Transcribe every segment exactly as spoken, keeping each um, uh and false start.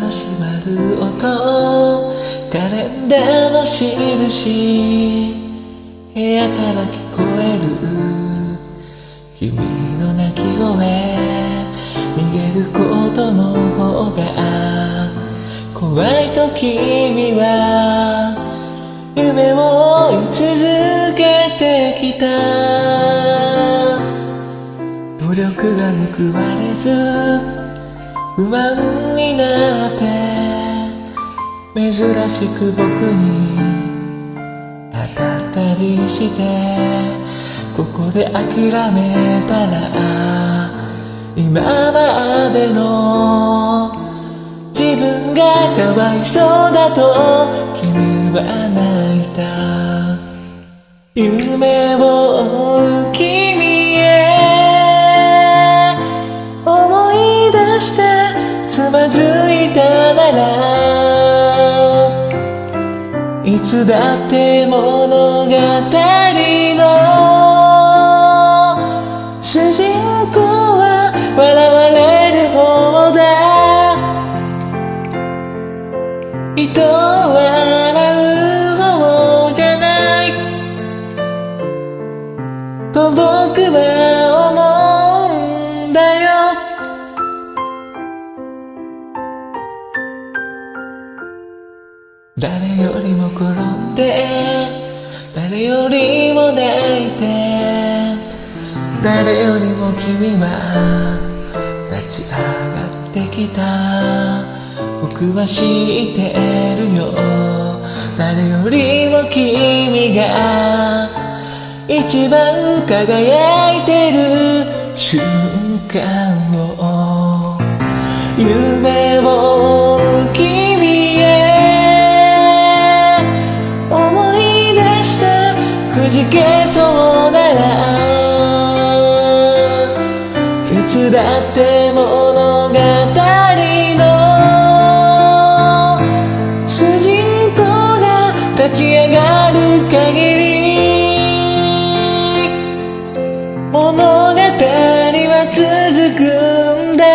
の閉まる音、カレンダーの印、部屋から聞こえる君の泣き声、逃げることの方が怖いと君は夢を追い続けてきた。努力が報われず不安になって珍しく僕に当たったりして、ここで諦めたら今までの自分がかわいそうだと君は泣いた。夢を追う君へ思い出してつまずいたなら、いつだって物語の主人公は笑われる方だ。人を笑う方じゃないと僕は思うんだよ。誰よりも転んで誰よりも泣いて、誰よりも君は立ち上がってきた。僕は知ってるよ、誰よりも君が一番輝いてる瞬間を。夢を追う君へ思い出してくじけそうなら、いつだって物語の主人公が立ち上がる限り物語は続くんだ。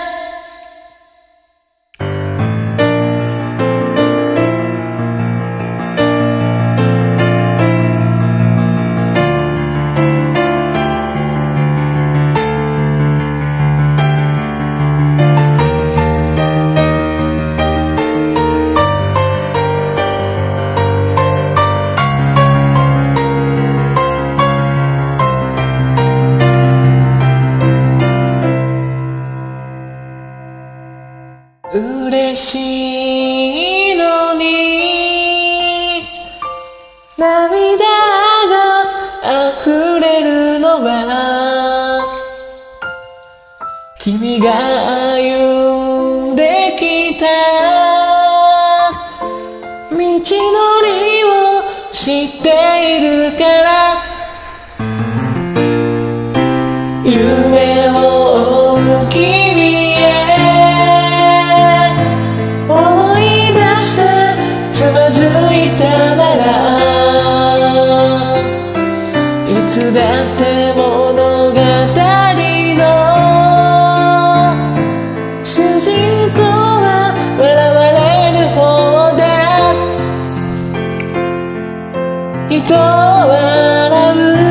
嬉しいのに涙が溢れるのは、君が歩んできた道のりを知っているから。夢を追う君つまずいたなら、いつだって物語の主人公は笑われる方だ。人を笑う